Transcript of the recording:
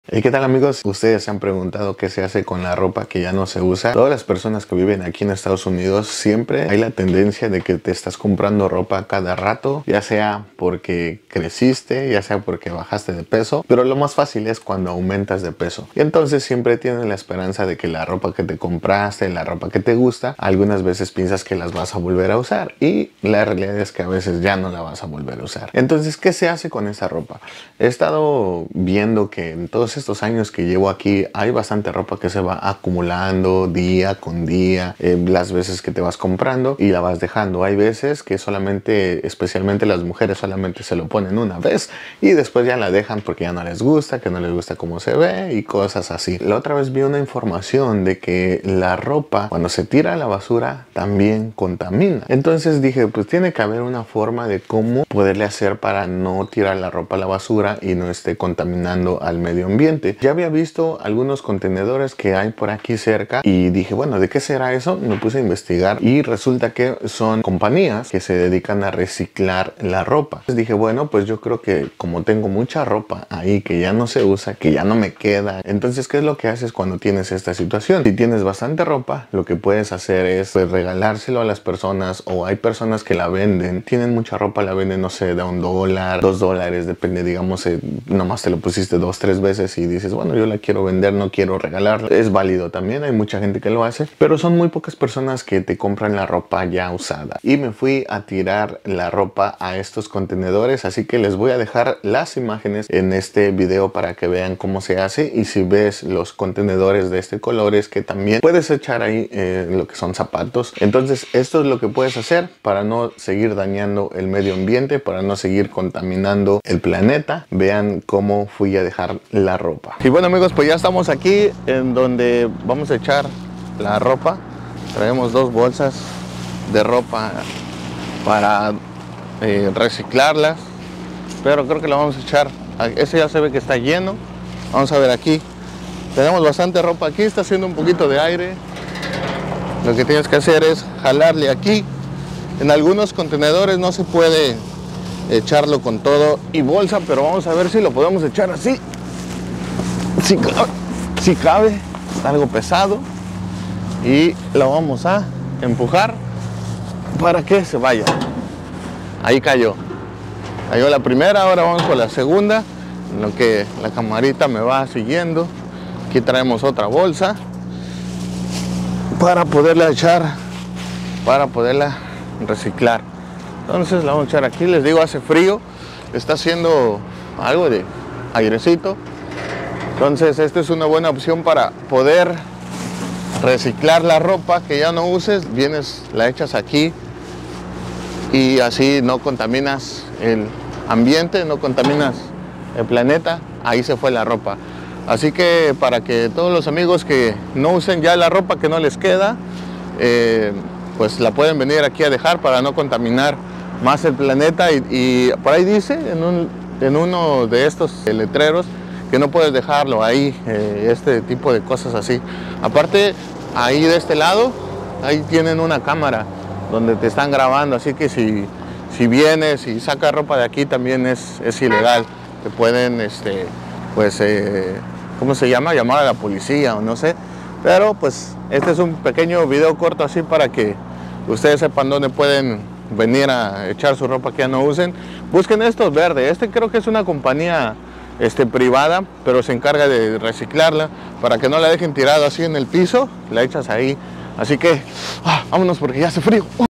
Hey, ¿qué tal amigos? Ustedes se han preguntado qué se hace con la ropa que ya no se usa. Todas las personas que viven aquí en Estados Unidos siempre hay la tendencia de que te estás comprando ropa cada rato, ya sea porque creciste, ya sea porque bajaste de peso, pero lo más fácil es cuando aumentas de peso. Y entonces siempre tienes la esperanza de que la ropa que te compraste, la ropa que te gusta, algunas veces piensas que las vas a volver a usar y la realidad es que a veces ya no la vas a volver a usar. Entonces, ¿qué se hace con esa ropa? He estado viendo que en todos estos años que llevo aquí hay bastante ropa que se va acumulando día con día, las veces que te vas comprando y la vas dejando. Hay veces que solamente, especialmente las mujeres, solamente se lo ponen una vez y después ya la dejan porque ya no les gusta, que no les gusta cómo se ve y cosas así. La otra vez vi una información de que la ropa cuando se tira a la basura también contamina. Entonces dije, pues tiene que haber una forma de cómo poderle hacer para no tirar la ropa a la basura y no esté contaminando al medio ambiente. Ya había visto algunos contenedores que hay por aquí cerca y dije, bueno, ¿de qué será eso? Me puse a investigar y resulta que son compañías que se dedican a reciclar la ropa. Entonces dije, bueno, pues yo creo que como tengo mucha ropa ahí que ya no se usa, que ya no me queda, entonces ¿qué es lo que haces cuando tienes esta situación? Si tienes bastante ropa, lo que puedes hacer es pues, regalárselo a las personas, o hay personas que la venden, tienen mucha ropa, la venden, no sé, de $1, $2, depende, digamos, nomás te lo pusiste 2-3 veces y dices, bueno, yo la quiero vender, no quiero regalarla. Es válido también, hay mucha gente que lo hace, pero son muy pocas personas que te compran la ropa ya usada. Y me fui a tirar la ropa a estos contenedores, así que les voy a dejar las imágenes en este video para que vean cómo se hace. Y si ves los contenedores de este color, es que también puedes echar ahí lo que son zapatos. Entonces esto es lo que puedes hacer para no seguir dañando el medio ambiente, para no seguir contaminando el planeta. Vean cómo fui a dejar la ropa. Y bueno amigos, pues ya estamos aquí en donde vamos a echar la ropa. Traemos 2 bolsas de ropa para reciclarlas, pero creo que la vamos a echar. Ese ya se ve que está lleno. Vamos a ver aquí. Tenemos bastante ropa aquí, está haciendo un poquito de aire. Lo que tienes que hacer es jalarle aquí. En algunos contenedores no se puede echarlo con todo y bolsa, pero vamos a ver si lo podemos echar así. Si cabe, está algo pesado y lo vamos a empujar para que se vaya. Ahí cayó la primera, ahora vamos por la segunda, en lo que la camarita me va siguiendo. Aquí traemos otra bolsa para poderla echar, para poderla reciclar. Entonces la vamos a echar aquí. Les digo, hace frío, está haciendo algo de airecito. Entonces esta es una buena opción para poder reciclar la ropa que ya no uses. Vienes, la echas aquí y así no contaminas el ambiente, no contaminas el planeta. Ahí se fue la ropa. Así que para que todos los amigos que no usen ya la ropa que no les queda, pues la pueden venir aquí a dejar para no contaminar más el planeta. Y por ahí dice en uno de estos letreros que no puedes dejarlo ahí, este tipo de cosas así. Aparte, ahí de este lado, ahí tienen una cámara donde te están grabando, así que si vienes y sacas ropa de aquí también es ilegal. Te pueden, ¿cómo se llama? Llamar a la policía o no sé. Pero pues este es un pequeño video corto así para que ustedes sepan dónde pueden venir a echar su ropa que ya no usen. Busquen estos verdes. Este creo que es una compañía privada, pero se encarga de reciclarla para que no la dejen tirada así en el piso. La echas ahí. Así que vámonos porque ya hace frío.